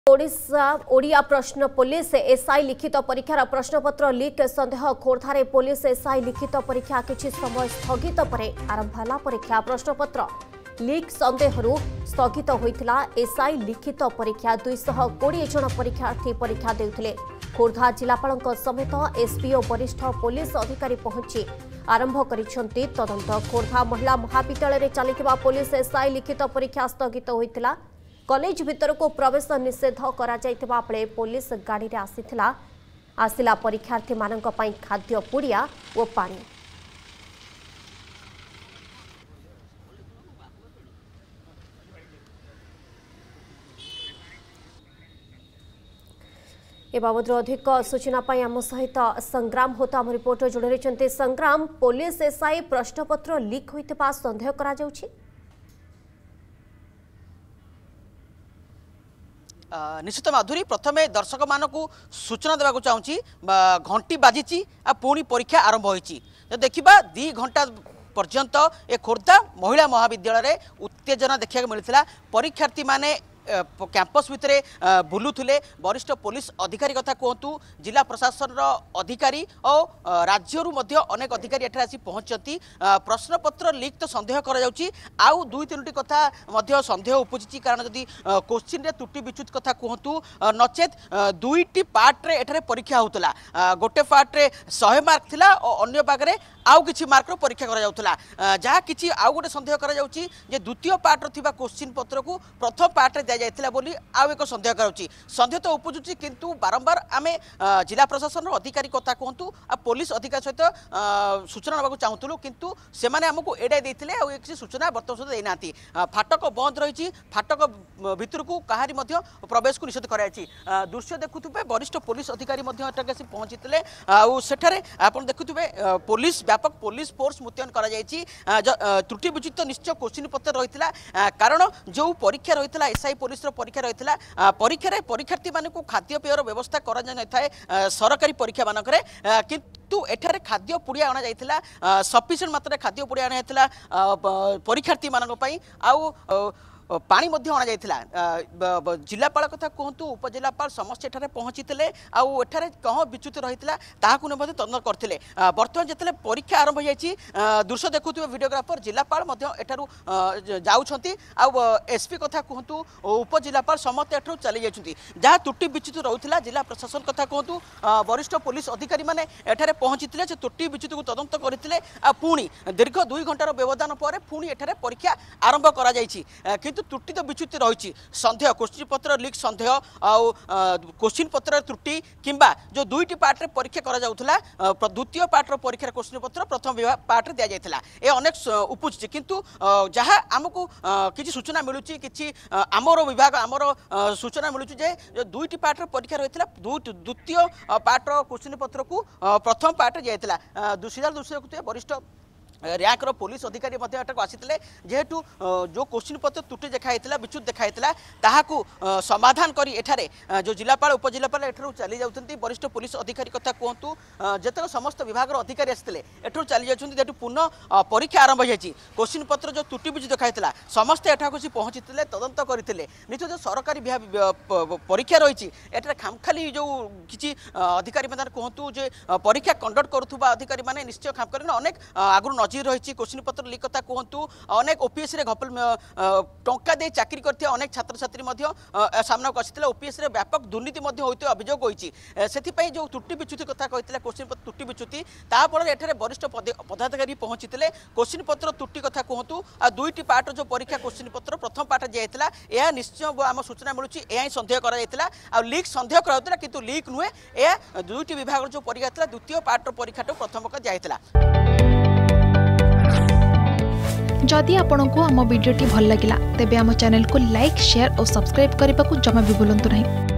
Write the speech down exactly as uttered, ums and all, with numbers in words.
ओडिशा ओडिया प्रश्न police SI लिखित परीक्षार प्रश्नपत्र लीक संदेह खोर्धारे पुलिस एसआई लिखित परीक्षा किछि समय स्थगित परे आरंभ हला परीक्षा प्रश्नपत्र लीक संदेह स्थगित होइतिला एसआई लिखित परीक्षा दुई सौ बीस जन परीक्षार्थी परीक्षा देउथिले खोर्धा जिलापालक समेत एसपी और वरिष्ठ पुलिस अधिकारी पहुंची आरंभ करिसेंती तदंत खोर्धा महिला महाविद्यालय चलिथिबा पुलिस एसआई लिखित परीक्षा स्थगित होइतिला कॉलेज भीतर को प्रवेश निषेध करा जायतिबा बेले पुलिस गाड़ी रे आसीथिला आसिला परीक्षार्थी मानक पई खाद्य पुड़िया और पानी ए बाबद अधिक सूचना पाई आम सहित संग्राम होता आम रिपोर्टर जोड़ी रही संग्राम पुलिस एसआई प्रश्नपत्र लीक होइतिबा संदेह करा जाउछि। निश्चित माधुरी प्रथमे दर्शक मानक सूचना देवाक चाहूँगी घंटी बाजी पुणी परीक्षा आरंभ होती देखा दी घंटा पर्यंत ए खोर्धा महिला महाविद्यालय उत्तेजना देखा मिलता परीक्षार्थी माने कैंपस भितर बुलुले वरिष्ठ पुलिस अधिकारी कथा कहतु जिला प्रशासन अधिकारी और राज्य अनेक अधिकारी एठार आसी पहुंचती प्रश्नपत्र लीक तो संदेह कर दुई तीन कथा संदेह उपजी कारण जदि क्वेश्चन रे त्रुटि विच्युत कथा कहतु नचेत दुईटी पार्ट्रे एठारे परीक्षा होता गोटे पार्ट्रे सौ मार्क थिला और अन्य पागरे आउ किछि मार्क परीक्षा करा जाउथला जहा किछि आउ गोटे संदेह करा जाउछि जे द्वितीय पार्ट थिबा क्वेश्चन पत्र को प्रथम पार्ट रे दिया जायतिला बोली आउ एक संदेह कराउछि संदेह तो उपजुछि किंतु बारंबार आमे जिला प्रशासन अधिकारी कथा कहंतु आ पुलिस अधिकारी सहित सूचना नबाकू चाहुतलु किंतु से माने हमकु एडाय देथिले आ एक सूचना वर्तमान सुधा देनाती फाटक बंद रहिछि फाटक भितर को कहारी मध्य प्रवेश को निषेध करायछि दृश्य देखुथुबे वरिष्ठ पुलिस अधिकारी मध्य एटाके से पहुंचितले आ सेठारे आपण देखुथुबे पुलिस व्यापक पुलिस फोर्स मुतयन करा जायछि त्रुटि विचित निश्चय क्वेश्चन पत्र रहितला कारण जो परीक्षा रहितला एसआई पुलिस रो परीक्षा रहितला परीक्षा रे परीक्षार्थी माने को खाद्य पेयर व्यवस्था करा जाय नथाय सरकारी परीक्षा मानकरे किंतु एठारे खाद्य पुड़िया आना जायतिला सफिशिएंट मात्रा खाद्य पुड़िया आना जायतिला परीक्षार्थी मानक पई आउ पानी मध्य अणा जाइथिला जिलापाल कथा कहतु उपजिलापाल समस्त एठारे पहुंचीते आउ एठारे कह विच्युत रहितला ताहाकु ने मध्य तदंत करथिले वर्तमान जेतले परीक्षा आरंभ हो जायछि दृश्य देखुथुबे वीडियोग्राफर जिलापाल मध्य एठारु जाउछंती आउ एसपी कथा कहतु उपजिलापाल समस्त एठारु चली जायछंती जहा त्रुटि विच्युत रहुतला जिला प्रशासन कथा कहतु वरिष्ठ पुलिस अधिकारी माने एठारे पहुंचीते से त्रुटि विच्युत को तदंत करथिले आ पुणी दीर्घ दुई घंटार व्यवधान पर पुणी एठारे परीक्षा आरंभ करा जायछि किंतु त्रुटि तो विच्युत रही संदेह क्वेश्चन पत्र लीक संदेह आउ क्वेश्चन पत्र त्रुटि किंबा जो दुईटी पार्ट रे परीक्षा करा जाउथला द्वितीय पार्ट रो परीक्षा क्वेश्चन पत्र प्रथम पार्ट रे दिया जायथिला ए अनेक उपजि किंतु जहा हमकु किछि सूचना मिलुछि किछि आमर विभाग आमर सूचना मिलुछि जे दुईटी पार्ट रो परीक्षा रहितला द्वितीय पार्ट रो क्वेश्चन पत्र को प्रथम पार्ट रे जायथिला दूसरा दूसरे वरिष्ठ रैंक रो पुलिस अधिकारी आसीते जेहेतु जो क्वेश्चन पत्र त्रुटि देखाई विच्युत देखाई ताहाकु समाधान करी एठारे जो जिलापाल उपजिलापाल एठारु चली जाउछंती वरिष्ठ पुलिस अधिकारी कथा कहतु जेतक समस्त विभाग अधिकारी आसीते एठारु चली जाउछंती जेतु पुनः परीक्षा आरंभ होइछि क्वेश्चन पत्र जो त्रुटि विच्युत देखाई समस्त एठाकु से पहुंचीते तदंत करथिले निश्चय जो सरकारी परीक्षा रही एठारे खामखाली जो किछि अधिकारी मैंने कहतु जे परीक्षा कंडक्ट करुथुबा अधिकारी माने निश्चय खामखाली अनेक आगु रही क्वेश्चन पत्र लीक कथा कहतु अनेक ओपीएस रे घपल टंका दे चाकरी करते अनेक छात्र छात्री सामना को आसी ओपीएस रे व्यापक दुर्नीति होते अभियोग होती से जो त्रुटि विच्युति कथा कहते क्वेश्चन पत्र त्रुटि विच्युति तापर एठारे वरिष्ठ पदाधिकारी पहुंचीते क्वेश्चन पत्र त्रुटि कथा कहतु आ दुईटी पार्ट जो परीक्षा क्वेश्चन पत्र प्रथम पार्ट दिया यह निश्चय आम सूचना मिलूँ यह संदेह कर लीक संदेह कराउतला किंतु लीक नुहे यह दुईटी विभाग जो परीक्षा द्वितीय पार्ट परीक्षा प्रथम दिया। जदि आपंक आम भिडी भल लगा तेब आम चैनल को लाइक शेयर और सब्सक्राइब करने को जमा भी भूलु नहीं।